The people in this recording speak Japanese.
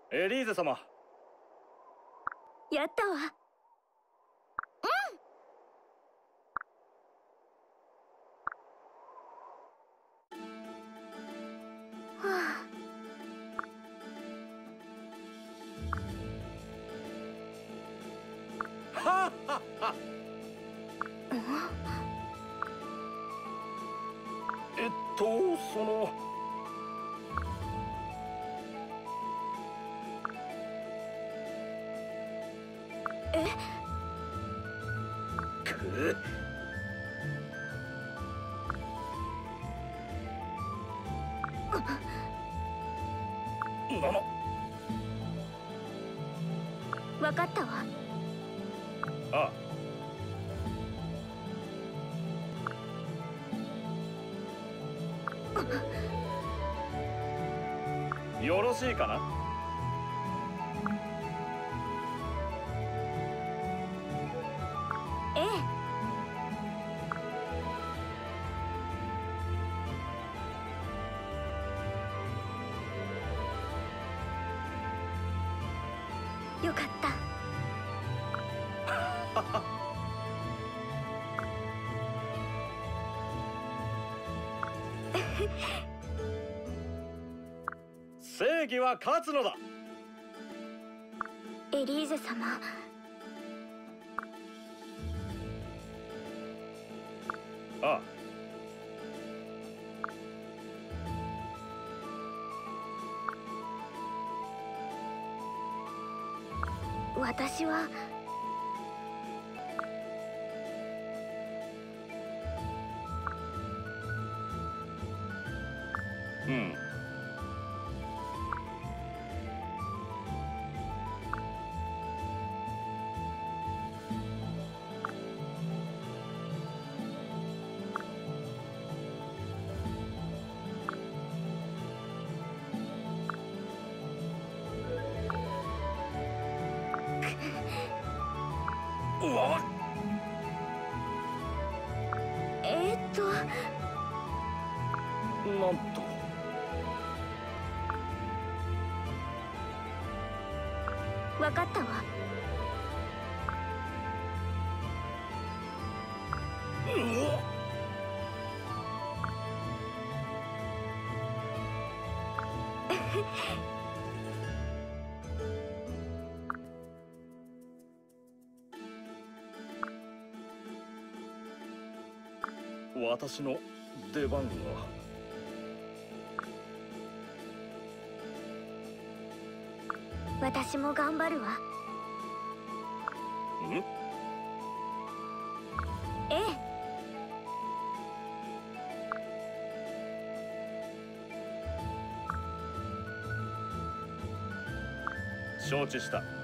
エリーゼ様。 やったわ。はあ。 はっはっは。その。 え？ くわかったわ。 ああ。よろしいかな。 ええ。よかった。 正義は勝つのだ。 エリーゼ様。 ああ。 私は。 うん。うわ。なんと。 わかったわ。 私の出番は。 私も頑張るわ。 ん？ ええ。 承知した。